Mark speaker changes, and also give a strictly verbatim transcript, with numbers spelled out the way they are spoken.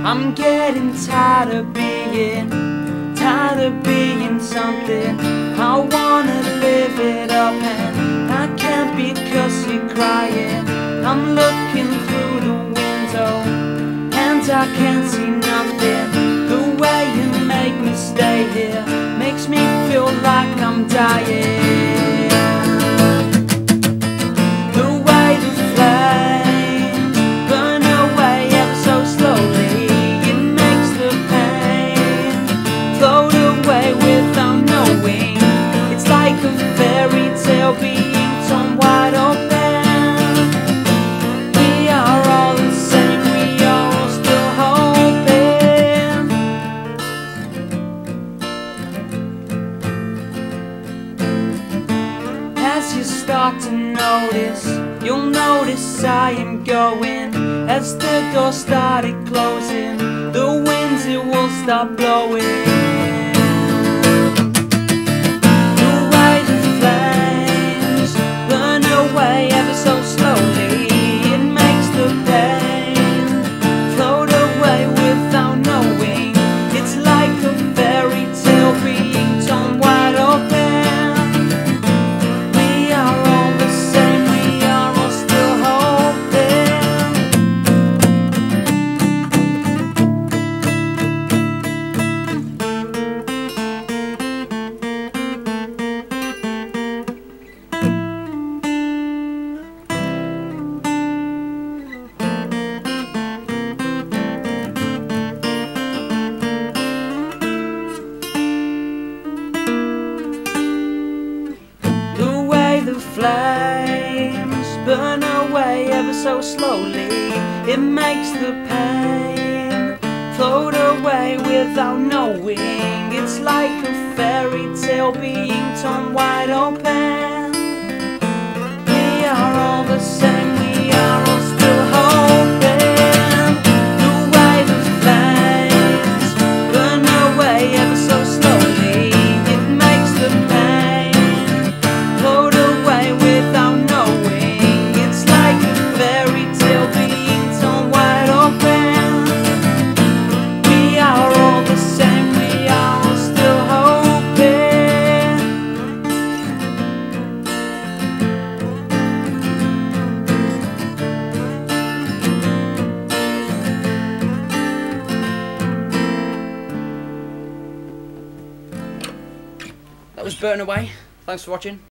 Speaker 1: I'm getting tired of being, tired of being something. I wanna live it up and I can't because you're crying. I'm looking through the window and I can't see nothing. The way you make me stay here makes me feel like I'm dying. The way the flames burn away ever so slowly, it makes the pain float away without knowing. It's like a fairy tale being torn wide open. We are all the same, we are all still hoping. As you start to notice, you'll notice I am going. As the door started closing, the winds it will stop blowing. The way the flames burn away ever so slowly, it makes the pain float away without knowing. It's like a fairy tale being torn wide open. The flames burn away ever so slowly, it makes the pain float away without knowing. It's like a fairy tale being torn wide open. We are all the same, we are all still hoping. The way the flames burn away ever so slowly, it makes the pain float away without knowing. It's like a fairy tale being torn wide open. We are all the same, we are all still hoping. That was Burn Away. Thanks for watching.